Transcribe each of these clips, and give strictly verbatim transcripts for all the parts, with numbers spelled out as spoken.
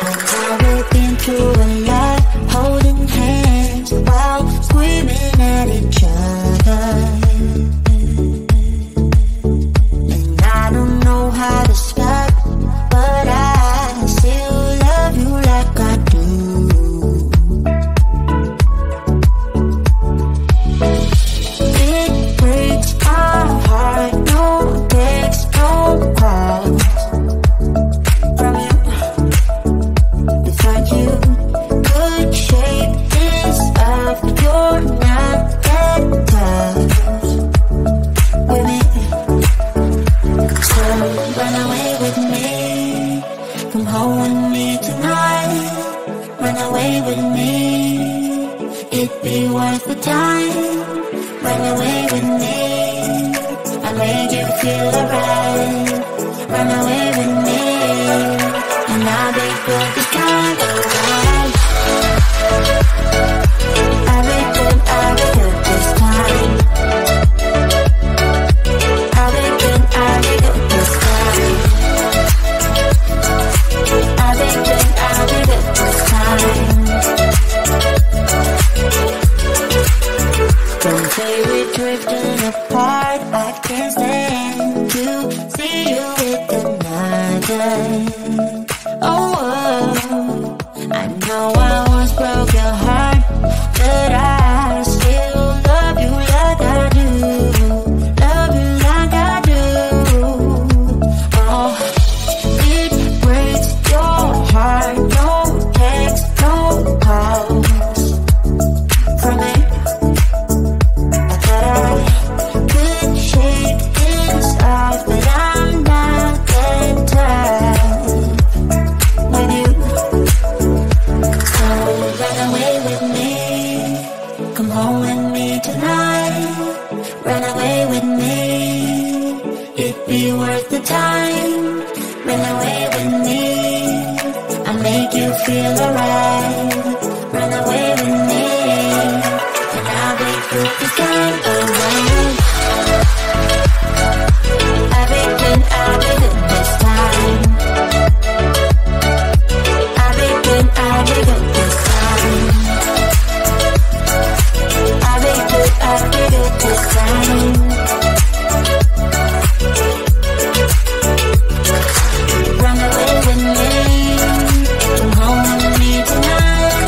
Now we've been through a lot, holding hands while screaming at each other. And I don't know how to stop, but I still love you like I do. It breaks my heart, no text, no calls from you. Without you, good shape is up, you're not that tough with me. So run away with me, come home with me tonight. Run away with me, it'd be worth the time. Run away with me, I made you feel alright. Run away with me, and I'll be good this time around. I'll be good, I'll be good this time. I'll be good, I'll be good this time. I'll be good, I'll be good this time. Don't say we're drifting apart, I can't stand to see you with another. Oh, oh, I know I once broke your heart, but I still love you like I do. Love you like I do. Oh, it breaks your heart, no text, no calls from me. I thought I could shake this off, but I'm not that tough with you. So run away with me, come home with me tonight. Run away with me, it'd be worth the time. Run away with me, I'll make you feel alright. Run away with me, and I'll be good this time around. I'll be good, I'll be good this time. I'll be good, I'll be good this time. I'll be good, I'll be good this time. Run away with me, come home with me tonight.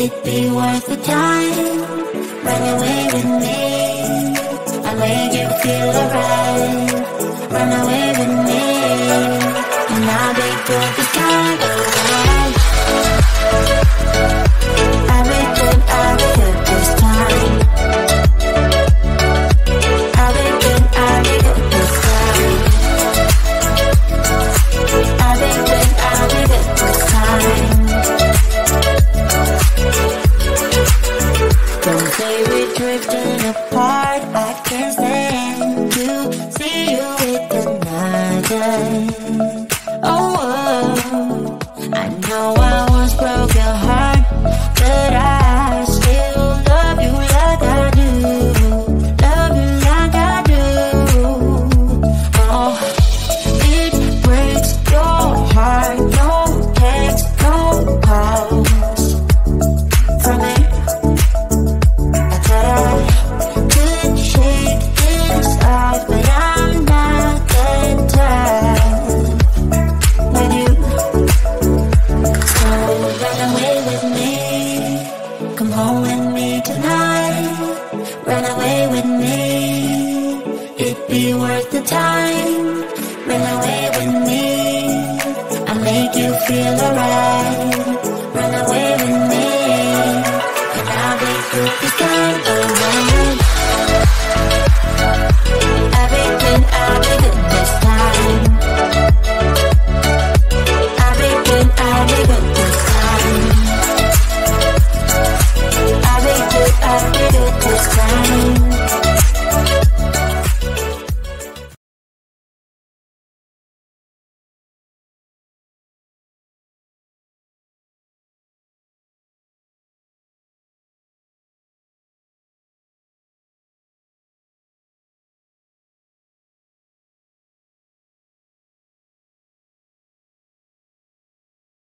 it be worth the time? Run away with me, I'll make you feel alright. Run away with me, and I'll be good as kind of